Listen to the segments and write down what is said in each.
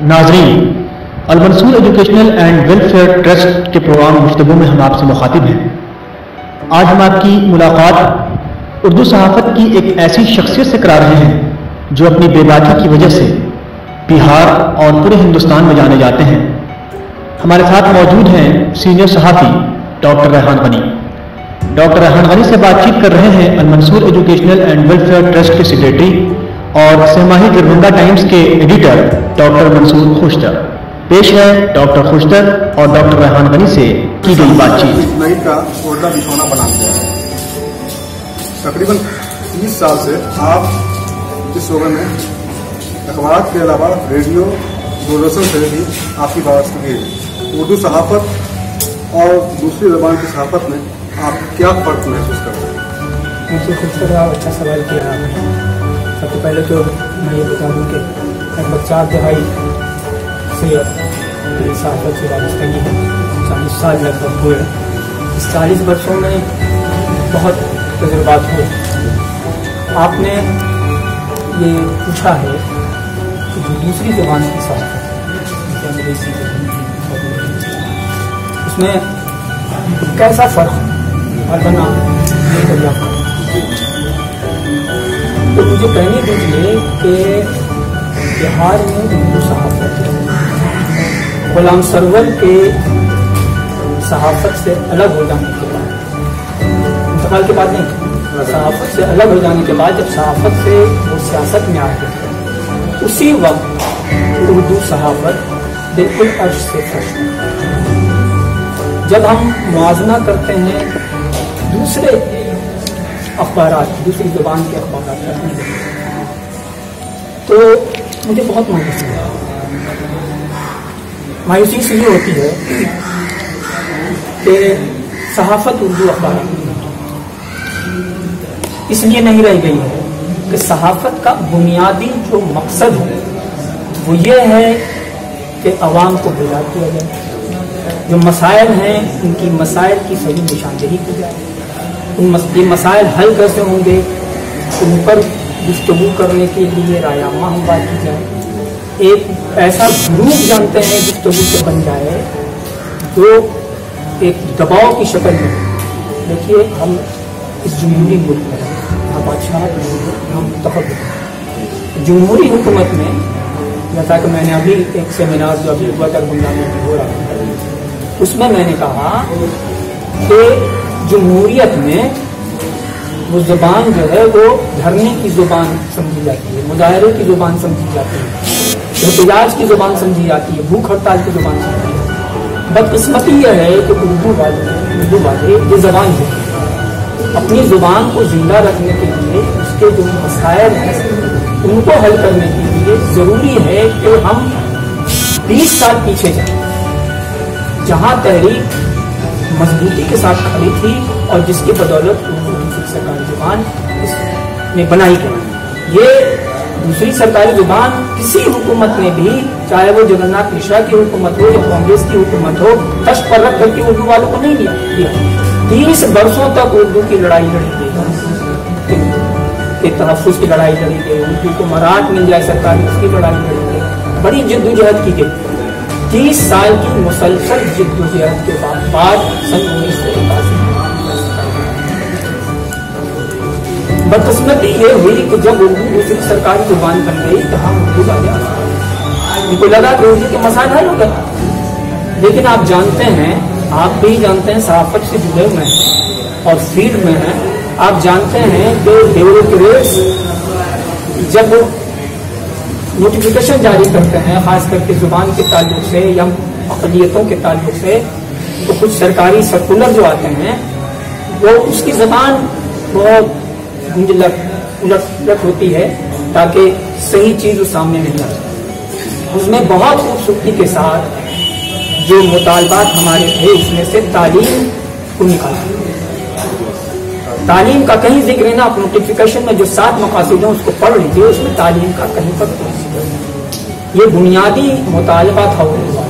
ناظرین، Almansoor educational and welfare trust کے program گفتگو میں ہم آپ سے مخاطب ہیں۔ آج ہم آپ کی ملاقات اردو صحافت کی ایک ایسی شخصیت سے کرا رہے ہیں جو اپنی بے باکی کی وجہ سے بہار اور پورے ہندوستان میں جانے جاتے ہیں۔ ہمارے ساتھ موجود ہیں سینئر صحافی ڈاکٹر ریحان غنی۔ ڈاکٹر ریحان غنی سے بات چیت کر رہے ہیں Almansoor educational and welfare trust کے سیکریٹری اور سہ ماہی دربھنگہ ٹائمز کے ایڈیٹر ڈاکٹر منصور خوشتر۔ پیش ہے ڈاکٹر خوشتر اور ڈاکٹر ریحان غنی سے کی گئی بات چیت۔ نئی کا اردو بچھونا بنا دیا ہے۔ تقریباً 30 سال سے آپ اس شعبے میں اخبارات کے علاوہ ریڈیو دوردرشن سے بھی آپ کی وابستگی ہے۔ اردو صحافت اور دوسری زبان کی صحافت میں آپ کیا فرق محسوس کرتے ہیں؟ منصور خوشتر آپ اچھا سوال کیا آپ نے۔ سب سے پہلے تو میں یہ بتا دوں کہ لگ بھگ 4 دہائی سے صحافت سے وابستگی ہے، 40 سال لگ بھگ ہوئے۔ اس 40 برسوں میں بہت تجربات ہوئے۔ آپ نے یہ پوچھا ہے کہ جو دوسری زبان کی صحافت ہے، انگریزی اس میں کیسا فرق اور بنا یہ دریافت تو مجھے کہنے دیجیے کہ بہار میں اردو صحافت غلام سرور کے صحافت سے الگ ہو جانے کے بعد، انتقال کے بعد نہیں، صحافت سے الگ ہو جانے کے بعد جب صحافت سے وہ سیاست میں آ گئے، اسی وقت اردو صحافت بالکل عرش سے فرش میں۔ جب ہم موازنہ کرتے ہیں دوسرے اخبارات، دوسری زبان کے اخبارات کرتے ہیں تو مجھے بہت مایوسی ہے۔ مایوسی اس لیے ہوتی ہے کہ صحافت اردو اخبارات اس لیے نہیں رہ گئی ہے کہ صحافت کا بنیادی جو مقصد ہے وہ یہ ہے کہ عوام کو بیدار کیا جائے، جو مسائل ہیں ان کی مسائل کی صحیح نشاندہی کی جائے، یہ مسائل حل کیسے ہوں گے ان پر گفتگو کرنے کے لیے رائے عامہ ہم بات کی جائے، ایک ایسا گروپ جانتے ہیں گفتگو سے بن جائے جو ایک دباؤ کی شکل میں۔ دیکھیے ہم اس جمہوری ملک میں یہاں بادشاہ ہم منتخب جمہوری حکومت میں، جیسا کہ میں نے ابھی ایک سیمینار جو ابھی دربھنگہ میں ہو رہا ہے اس میں نے کہا کہ جمہوریت میں وہ زبان جو ہے وہ دھرنے کی زبان سمجھی جاتی ہے، مظاہرے کی زبان سمجھی جاتی ہے، احتجاج کی زبان سمجھی جاتی ہے، بھوک ہڑتال کی زبان سمجھی جاتی ہے۔ بدقسمتی یہ ہے کہ اردو والے یہ زبان ہے، اپنی زبان کو زندہ رکھنے کے لیے اس کے جو مسائل ہیں ان کو حل کرنے کے لیے ضروری ہے کہ ہم 20 سال پیچھے جائیں، جہاں تحریک مضبوطی کے ساتھ کھڑی تھی اور جس کی بدولت اردو دوسری سرکاری زبان اس نے بنائی گئی۔ یہ دوسری سرکاری زبان کسی حکومت نے بھی، چاہے وہ جگن ناتھ مشرا کی حکومت ہو یا کانگریس کی حکومت ہو، کشت پر رکھ کر کے اردو والوں کو نہیں دیا۔ 30 برسوں تک اردو کی لڑائی لڑی گئی، کے تحفظ کی لڑائی لڑی گئی، اردو کو مراٹھ مل جائے سرکاری اس کی لڑائی لڑی گئی، بڑی جدوجہد کی گئی۔ 30 سال کی مسلسل جدوجہد کے بعد سن 1981 بدقسمتی یہ ہوئی کہ جب اردو دوسری سرکاری زبان بن گئی تو ہم اردو والے ان کو لگا کہ اردو کے مسائل حل ہو گئے۔ لیکن آپ جانتے ہیں، آپ بھی جانتے ہیں، صحافت سے جڑے ہوئے ہیں اور فیلڈ میں ہیں، آپ جانتے ہیں کہ بیوروکریٹس جب نوٹیفیکیشن جاری کرتے ہیں خاص کر کے زبان کے تعلق سے یا اقلیتوں کے تعلق سے، تو کچھ سرکاری سرکولر جو آتے ہیں وہ اس کی زبان بہت الٹ ہوتی ہے تاکہ صحیح چیز اس سامنے نہیں آتی۔ اس میں بہت خوبصورتی کے ساتھ جو مطالبات ہمارے تھے اس میں سے تعلیم کو نکالا، تعلیم کا کہیں ذکر ہے نا، آپ نوٹیفیکیشن میں جو 7 مقاصد ہیں اس کو پڑھ لیجیے، اس میں تعلیم کا کہیں پر یہ بنیادی مطالبہ تھا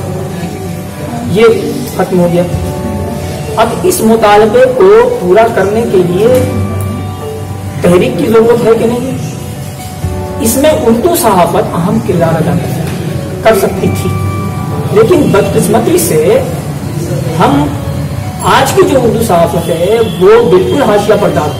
یہ ختم ہو گیا۔ اب اس مطالبے کو پورا کرنے کے لیے تحریک کی ضرورت ہے کہ نہیں؟ اس میں اردو صحافت اہم کردار ادا کرتی ہے۔ कर सकती थी, लेकिन बदकिस्मती से हम आज की जो उर्दू सहाफत है वो बिल्कुल हाशिया पर डाल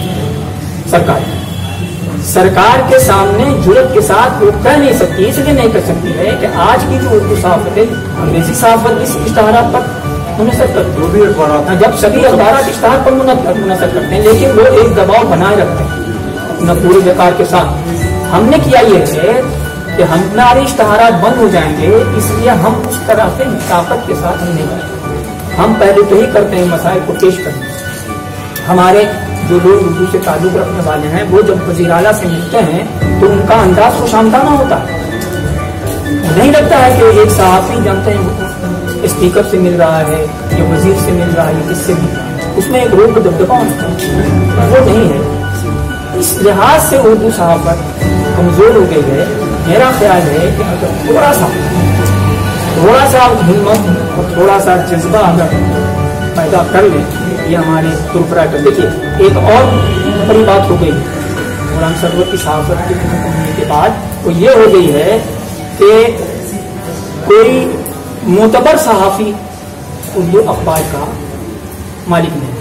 सरकार के सामने जुर्रत के साथ वो कह नहीं सकती, इसलिए नहीं कर सकती है कि आज की जो उर्दू सहाफत है, अंग्रेजी सहाफत भी इश्तहारात पर मुनसर करती है, जब सभी अखबार इश्तहार पर मुनसर करते हैं, लेकिन वो एक दबाव बनाए रखते हैं अपना पूरे वकार के साथ। हमने किया ये है कि हमारे इश्तहारात बंद हो जाएंगे, इसलिए हम उस तरह से ताकत के साथ नहीं करते। हम पहले तो ही करते हैं मसाइल को पेश करते। हमारे जो लोग उर्दू से ताल्लुक रखने वाले हैं वो जब वज़ीर आला से मिलते हैं तो उनका अंदाज खुशामदाना होता है। नहीं लगता है कि एक सहाफ़ी जानते हैं स्पीकर से मिल रहा है या वजीर से मिल रहा है, किससे भी, उसमें एक रोक दबदबा होता है, वो नहीं है। इस लिहाज से उर्दू सहाफत कमज़ोर हो गई है। मेरा ख्याल है कि अगर थोड़ा सा हिम्मत और थोड़ा सा जज्बा अगर पैदा कर लें, ये हमारे प्रोपराइटर। देखिए एक और बड़ी बात हो गई गुलाम सरवर की सहाफत के होने के बाद, वो ये हो गई है कि कोई मोतबर सहाफ़ी उर्दू अखबार का मालिक नहीं।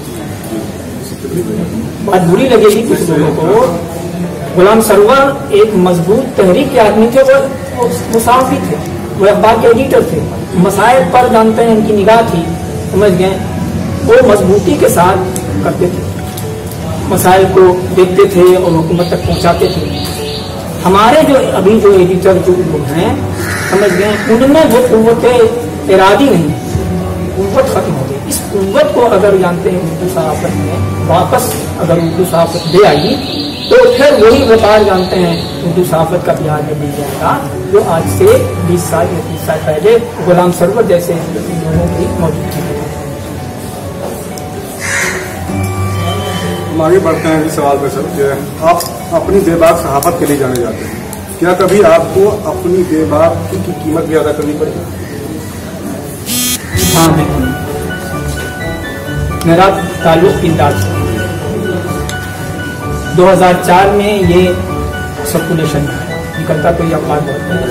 बात बुरी लगेगी कुछ लोगों को, गुलाम सरवर एक मजबूत तहरीक के आदमी थे, वो सहाफ़ी थे, वो अखबार के एडिटर थे, मसाइल पर जानते हैं उनकी निगाह थी, समझ गए, वो मजबूती के साथ करते थे, मसाइल को देखते थे और हुकूमत तक पहुंचाते थे। हमारे जो अभी जो एडिटर जो लोग हैं, समझ गए, उनमें वो कुव्वत इरादी नहीं, कुव्वत खत्म हो गई। इस कुव्वत को अगर जानते हैं उर्दू सहाफत में वापस अगर उर्दू सहाफत दे आई तो फिर वही व्यापार जानते हैं उर्दू सहाफत का बिहार में मिल जाएगा जो आज से 20 साल या 30 साल पहले गुलाम सरवर जैसे लोगों की मौजूद थी। हम आगे बढ़ते हैं इस सवाल पे सर कि आप अपनी बेबाक सहाफत के लिए जाने जाते हैं, क्या कभी आपको अपनी बेबाकी की कीमत भी अदा करनी पड़ी? हाँ, मेरा ताल्लुक किंदार से 2004 में ये सर्कुलेशन निकलता तो ये अखबार बहुत,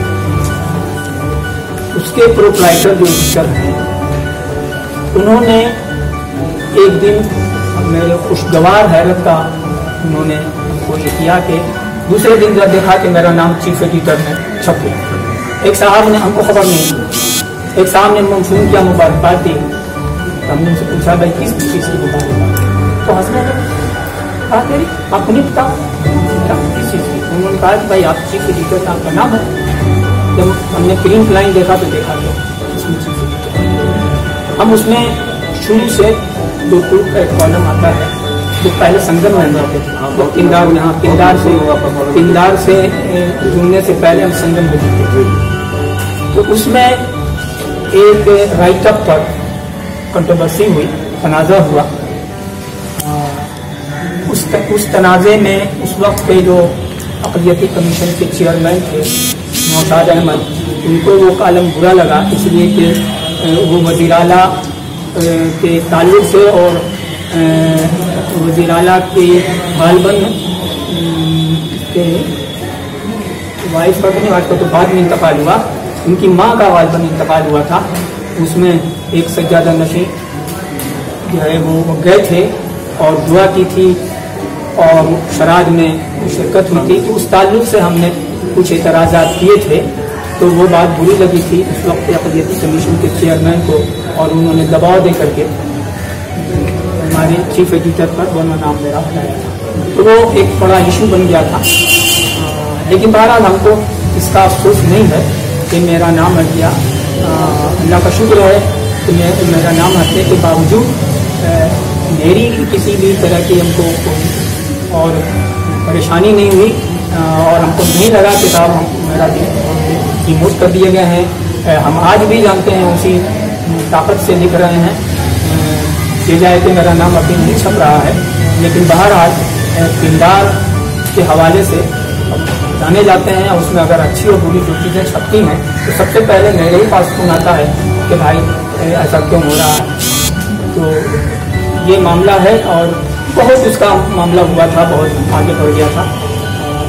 उसके प्रोप्राइटर जो एडिटर हैं उन्होंने एक दिन मेरे खुशगवार हैरत का उन्होंने हमको ये किया कि दूसरे दिन जब देखा कि मेरा नाम चीफ एडिटर में छप गया। एक साहब ने हमको खबर नहीं दी, एक साहब ने फोन किया, मुबारकबाद दी, हमने उनसे पूछा भाई किस चीज़ की मुबारकबाद, तो हंसने लगे, कहा तेरी अपनी बताओ किस चीज़ की। उन्होंने कहा कि भाई आप चीफ एडिटर का आपका नाम है। जब हमने प्रिंट लाइन देखा तो देखा तो उसमें चीफ एडिटर, हम उसमें शुरू से जो टूट का एक कॉलम आता है जो पहले संगम में जाते थे, तो किंदार यहाँ किंदार से जुड़ने से पहले हम संगम में जाते थे, तो उसमें एक राइटअप पर कंट्रोवर्सी हुई, तनाज़ा हुआ। उस तनाज़े में उस वक्त के जो अक़लियती कमीशन के चेयरमैन थे मोहताज अहमद, उनको वो कॉलम बुरा लगा, इसलिए कि वो वज़ीर आला के ताल्लुक से और वज़ीर आला के गालिबन के वाइफ का नहीं, वाइफ का तो बाद में इंतकाल हुआ, उनकी माँ का गालिबन इंतकाल हुआ था। उसमें एक सज्जादा नशी जो है वो गए थे और दुआ की थी और शराद में शिरकत हुई थी, तो उस ताल्लुक से हमने कुछ एतराज़ात किए थे, तो वो बात बुरी लगी थी उस वक्त अक़लियती कमीशन के चेयरमैन को, और उन्होंने दबाव दे करके हमारे चीफ एडिटर पर वो नाम मेरा हटाया था, तो वो एक बड़ा इशू बन गया था। लेकिन बहरहाल हमको इसका अफसोस नहीं है कि मेरा नाम हट गया। अल्लाह का शुक्र है कि मेरा नाम हटने के बावजूद मेरी किसी भी तरह की हमको और परेशानी नहीं हुई, और हमको नहीं लगा कि साहब हम मेरा डिमोट कर दिए गए हैं। हम आज भी जानते हैं उसी ताकत से लिख रहे हैं, ये जाए कि मेरा नाम अभी नहीं छप रहा है, लेकिन बहरहाल किरदार के हवाले से जाने जाते हैं, उसमें अगर अच्छी और बुरी जो चीज़ें छपती हैं तो सबसे पहले मेरे ही पास फोन आता है कि भाई ऐसा क्यों हो रहा है। तो ये मामला है और बहुत उसका मामला हुआ था, बहुत आगे बढ़ गया था।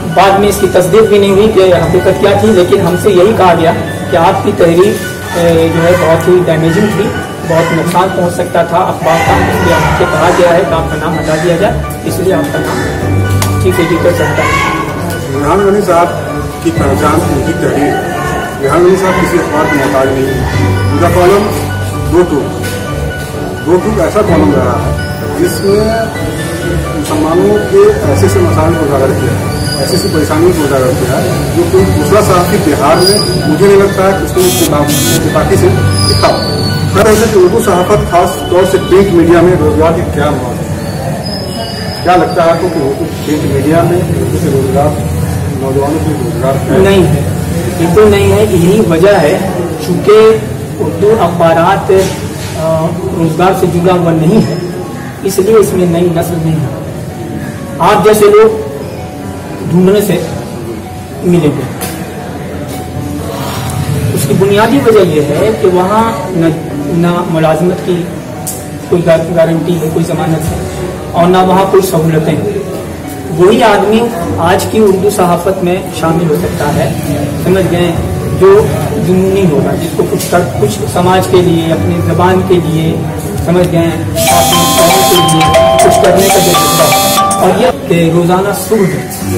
بعد میں اس کی تصدیق بھی نہیں ہوئی کہ حقیقت کیا تھی، لیکن ہم سے یہی کہا گیا کہ آپ کی تحریر جو ہے بہت ہی ڈیمیجنگ تھی، بہت نقصان پہنچ سکتا تھا اخبار کا، اس لیے ہم سے کہا گیا ہے کہ آپ کا نام ہٹا دیا جائے، اس لیے آپ کا نام چیف ایڈیٹر سے ہٹا دیا۔ ریحان غنی صاحب کی پہچان ان کی تحریر، ریحان غنی صاحب کسی اخبار کے محتاج نہیں ہے، ان کا کالم دو ٹوک ایسا کالم رہا ہے جس میں مسلمانوں کے ایسے سے مسائل کو اجاگر کیا ہے، ایسی سی پریشانیوں کو اجاگر کیا ہے جو کوئی دوسرا صحافی بہار میں مجھے نہیں لگتا ہے اس کو اتفاقی سے لکھا۔ خیر ایسے کہ اردو صحافت خاص طور سے پرنٹ میڈیا میں روزگار کی کیا موت ہے؟ کیا لگتا ہے آپ کو کہ پرنٹ میڈیا میں اردو سے روزگار، نوجوانوں کے روزگار نہیں ہے؟ بالکل نہیں ہے، یہی وجہ ہے چونکہ اردو اخبارات روزگار سے جڑا ہوا نہیں ہے، اس لیے اس میں نئی نسل نہیں ہے، آپ جیسے لوگ ڈھونڈنے سے ملیں گے۔ اس کی بنیادی وجہ یہ ہے کہ وہاں نہ ملازمت کی کوئی گارنٹی ہے، کوئی ضمانت ہے، اور نہ وہاں کوئی سہولتیں ہیں۔ وہی آدمی آج کی اردو صحافت میں شامل ہو سکتا ہے، سمجھ گئے، جو جنونی ہوگا، جس کو کچھ سماج کے لیے، اپنی زبان کے لیے، سمجھ گئے، اپنے قوم کے لیے کچھ کرنے کا جو جذبہ ہے۔ اور یہ کہ روزانہ صبح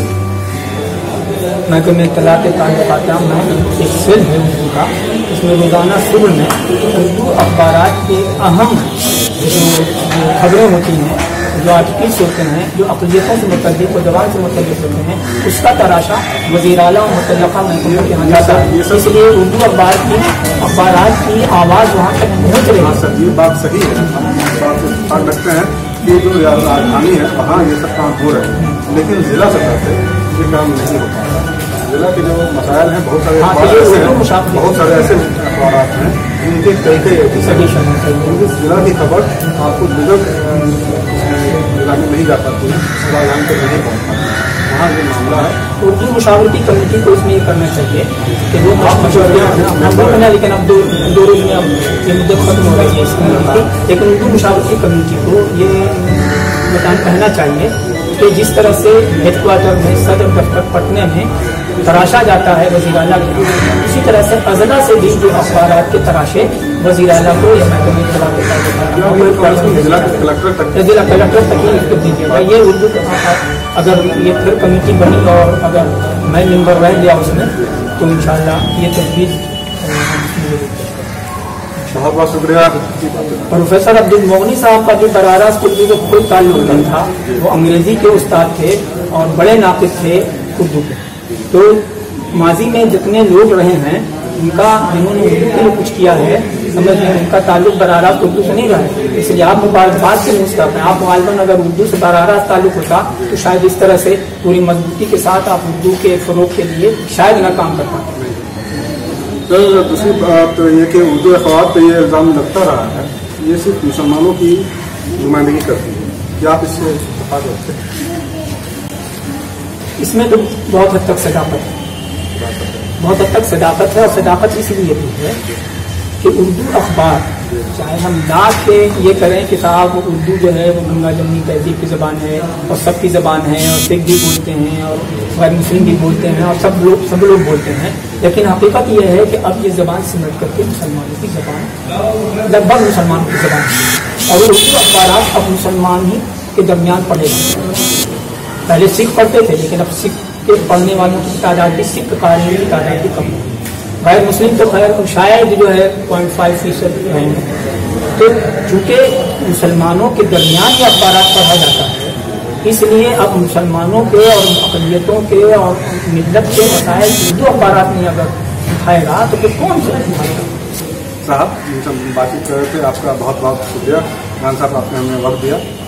محکمہ اطلاعات تعلقات میں ایک سیل ہے اردو کا، اس میں روزانہ صبح میں اردو اخبارات کی اہم جو خبریں ہوتی ہیں، جو آرٹیکلس ہوتے ہیں، جو اقلیتوں سے متعلق و زبان سے متعلق ہوتے ہیں، اس کا تراشا وزیر اعلیٰ اور متعلقہ محکموں کے یہاں جاتا ہے، اس لیے اردو اخبارات کی آواز وہاں تک پہنچ رہی ہے۔ سر یہ بات صحیح ہے، بات لگتے ہیں کہ جو راجدھانی ہے وہاں یہ سب کام ہو رہے ہیں، لیکن ضلع سطح پہ یہ کام نہیں ہو پا رہا۔ ضلع کے جو مسائل ہیں بہت سارے اخبارات ہیں ان کے کئی ضلع کی خبر آپ کو ضلع میں نہیں جا پاتی ہے، راجدھانی تک نہیں پہنچ پاتی، وہاں یہ معاملہ ہے۔ اردو مشاورتی کمیٹی کو اس میں یہ کرنا چاہیے کہ وہ مشورہ، لیکن اب دو روز میں اب یہ مدت ختم ہو رہی ہے اس کمیٹی کی، لیکن اردو مشاورتی کمیٹی کو یہ کہنا چاہیے کہ جس طرح سے ہیڈ کوارٹر میں صدر دفتر پٹنہ میں تراشا جاتا ہے وزیر اعلیٰ کو، اسی طرح سے اضلاع سے بھی جو اخبارات کے تراشے وزیر اعلیٰ کو یا محکمہ ضلع کلکٹر تک ہی کر دیجیے گا۔ یہ اردو اگر یہ پھر کمیٹی بنی اور اگر میں ممبر رہ گیا اس میں تو انشاءاللہ یہ تجویز۔ بہت بہت شکریہ۔ پروفیسر عبدالمغنی صاحب کا بھی براہ راست اردو کو کوئی تعلق نہیں تھا، وہ انگریزی کے استاد تھے اور بڑے ناقد تھے اردو کے۔ تو ماضی میں جتنے لوگ رہے ہیں ان کا، جنہوں نے اردو کے لیے کچھ کیا ہے، سمجھ لیں ان کا تعلق براہ راست اردو سے نہیں رہا ہے، اس لیے آپ مبارکباد سے مستحق ہیں۔ آپ غالباً اگر اردو سے براہ راست تعلق ہوتا تو شاید اس طرح سے پوری مضبوطی کے ساتھ آپ اردو کے فروغ کے لیے شاید نہ کام کر پاتے۔ سر دوسری بات یہ کہ اردو اخبار پہ یہ الزام لگتا رہا ہے یہ صرف مسلمانوں کی نمائندگی کرتی ہے، کیا آپ اس سے اتفاق رکھتے ہیں؟ اس میں تو بہت حد تک صداقت ہے، بہت حد تک صداقت ہے، اور صداقت اس لیے بھی ہے کہ اردو اخبار، چاہے ہم لاکھ کے یہ کریں کہ صاحب اردو جو ہے وہ گنگا جمنی تہذیب کی زبان ہے اور سب کی زبان ہے، اور سکھ بھی بولتے ہیں اور غیر مسلم بھی بولتے ہیں اور سب لوگ بولتے ہیں، لیکن حقیقت یہ ہے کہ اب یہ زبان سمٹ کر کے مسلمانوں کی زبان، لگ بھگ مسلمانوں کی زبان ہے، اور اردو اخبارات اب مسلمان ہی کے درمیان پڑھے جاتے ہیں۔ پہلے سکھ پڑھتے تھے لیکن اب سکھ کے پڑھنے والوں کی تعداد بھی، سکھ قارئین کی تعداد بھی کم ہے، غیر مسلم تو خیر شاید جو ہے 0.5% ہیں۔ تو چونکہ مسلمانوں کے درمیان یہ اخبارات پڑھا جاتا ہے، اس لیے اب مسلمانوں کے اور اقلیتوں کے اور ملت کے مسائل اردو اخبارات میں اگر اٹھائے گا تو پھر کون سے اٹھائے گا؟ صاحب بات چیت کر رہے تھے، آپ کا بہت بہت شکریہ خان صاحب، آپ نے ہمیں وقت دیا۔